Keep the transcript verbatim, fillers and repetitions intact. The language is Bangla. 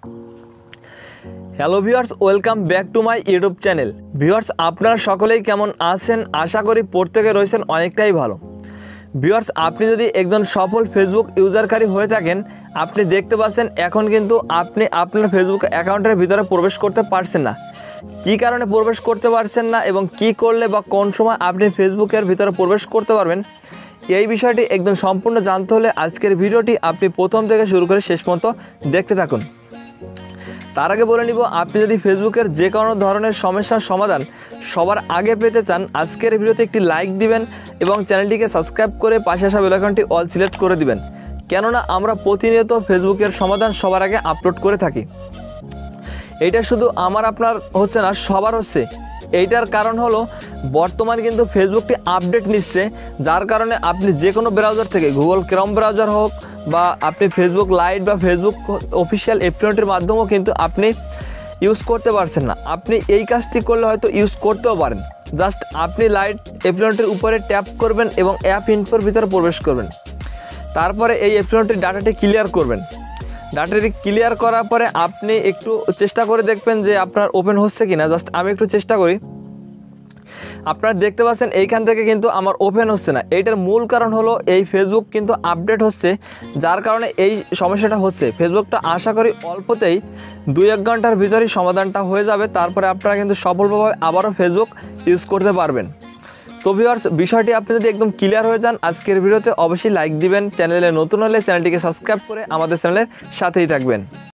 Hello viewers, welcome back to my YouTube channel. Viewers, আপনারা সকলেই কেমন আছেন? আশা করি প্রত্যেকে রয়েছেন অনেকটাই ভালো। ভিউয়ার্স, আপনি যদি একজন সফল ফেসবুক ইউজারকারী হয়ে থাকেন, আপনি দেখতে পাচ্ছেন এখন কিন্তু আপনি আপনার ফেসবুক অ্যাকাউন্টের ভিতরে প্রবেশ করতে পারছেন না। কী কারণে প্রবেশ করতে পারছেন না এবং কি করলে বা কোন সময় আপনি ফেসবুকের ভিতরে প্রবেশ করতে পারবেন, এই বিষয়টি একদম সম্পূর্ণ জানতে হলে আজকের ভিডিওটি আপনি প্রথম থেকে শুরু করে শেষ পর্যন্ত দেখতে থাকুন। তার আগে বলে নিব, আপনি যদি ফেসবুকের যে কোনো ধরনের সমস্যার সমাধান সবার আগে পেতে চান, আজকের ভিডিওতে একটি লাইক দিবেন এবং চ্যানেলটিকে সাবস্ক্রাইব করে পাশে আসা বেল আইকনটি অল সিলেক্ট করে দিবেন, কেননা আমরা প্রতিনিয়ত ফেসবুকের সমাধান সবার আগে আপলোড করে থাকি। এইটা শুধু আমার আপনার হচ্ছে না, সবার হচ্ছে। এইটার কারণ হলো বর্তমানে কিন্তু ফেসবুকটি আপডেট নিচ্ছে, যার কারণে আপনি যে কোনো ব্রাউজার থেকে, গুগল ক্রোম ব্রাউজার হোক বা আপনি ফেসবুক লাইট বা ফেসবুক অফিসিয়াল অ্যাপ্লিকেশনের মাধ্যমেও কিন্তু আপনি ইউজ করতে পারছেন না। আপনি এই কাজটি করলে হয়তো ইউজ করতেও পারেন। জাস্ট আপনি লাইট অ্যাপ্লিকেশনটির উপরে ট্যাপ করবেন এবং অ্যাপ ইনফোর ভিতরে প্রবেশ করবেন। তারপরে এই অ্যাপ্লিকেশনটির ডাটাটি ক্লিয়ার করবেন। ডাটাটি ক্লিয়ার করার পরে আপনি একটু চেষ্টা করে দেখবেন যে আপনার ওপেন হচ্ছে কি না। জাস্ট আমি একটু চেষ্টা করি। আপনারা দেখতে পাচ্ছেন এইখান থেকে কিন্তু আমার ওপেন হচ্ছে না। এইটার মূল কারণ হলো এই ফেসবুক কিন্তু আপডেট হচ্ছে, যার কারণে এই সমস্যাটা হচ্ছে। ফেসবুকটা আশা করি অল্পতেই দুই এক ঘন্টার ভিতরেই সমাধানটা হয়ে যাবে। তারপরে আপনারা কিন্তু সফলভাবে আবারও ফেসবুক ইউজ করতে পারবেন। তো ভিউয়ার্স, বিষয়টি আপনি যদি একদম ক্লিয়ার হয়ে যান, আজকের ভিডিওতে অবশ্যই লাইক দিবেন। চ্যানেলে নতুন হলে চ্যানেলটিকে সাবস্ক্রাইব করে আমাদের চ্যানেলের সাথেই থাকবেন।